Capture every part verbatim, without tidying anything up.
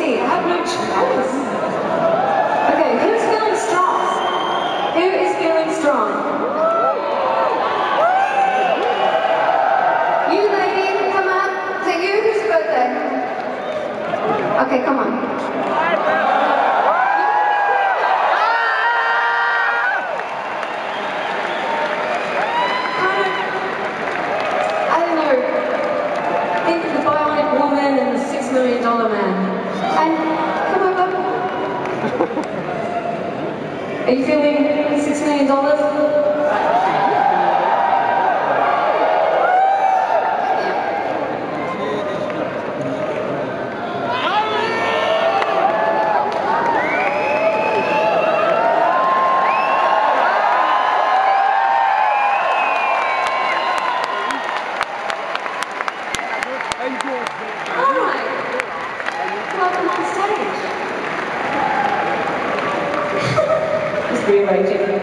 see. I have no choice. Okay, who's feeling strong? Who is feeling strong? You lady, come up. Is it you? Whose birthday? Okay, come on. Million dollar man. And come over. Are you feeling six million dollars? Rearranging.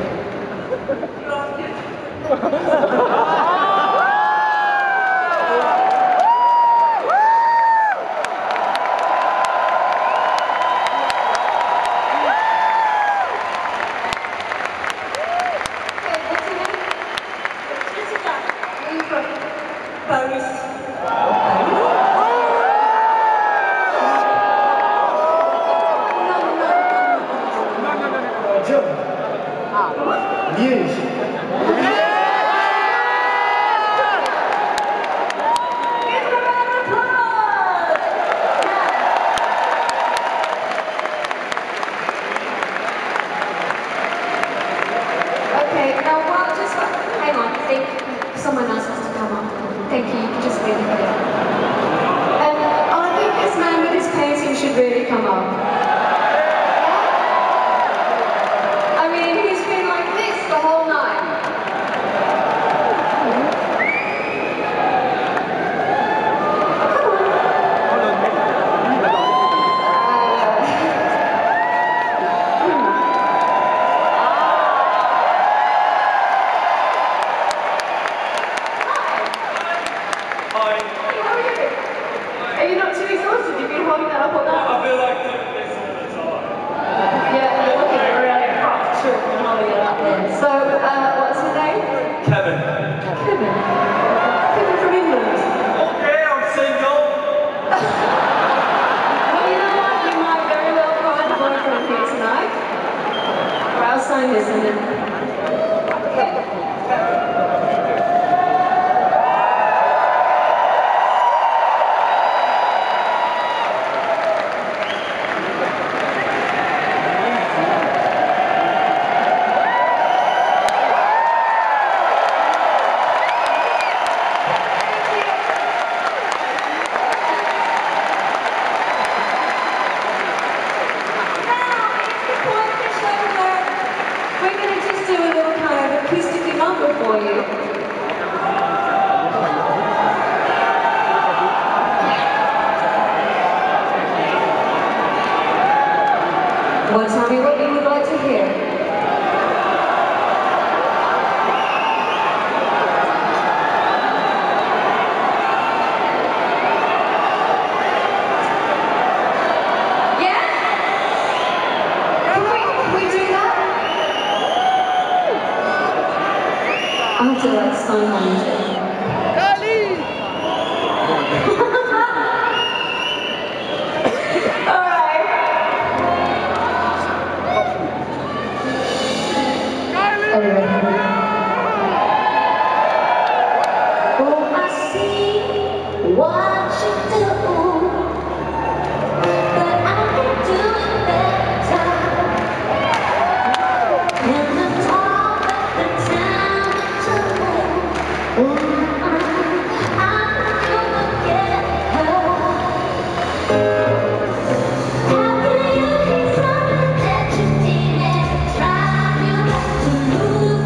Someone else has to come up. Thank you, you can just leave it there. And I think this man with his painting should really come up. I mean, he's been like this the whole night. Are you not too exhausted? You've been holding that up all night? I feel like doing this all the time. Yeah, you're looking really rough, true, and holding it up there. So, uh, what's his name? Kevin. Kevin? Kevin from England. Okay, I'm single. Well, you know what? You might very well find a boyfriend here tonight. Or I'll sign this and then... Okay. For you. Well, tell me what you would like to hear. Yeah? Can we, can we do that? I have to like sign my name. Kylie! Alright. Kylie! Are you ready? Oh, I see what you do, but I can do it better. In the talk of the town, oh, I never get her. How can you keep something that you didn't try? You have to lose.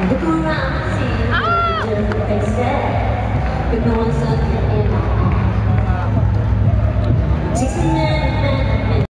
Look around, see what you just expect. But no one's looking.